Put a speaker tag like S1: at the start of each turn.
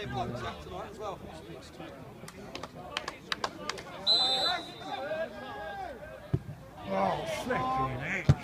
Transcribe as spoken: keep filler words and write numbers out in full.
S1: playing blackjack tonight as well.
S2: Oh, flipping it.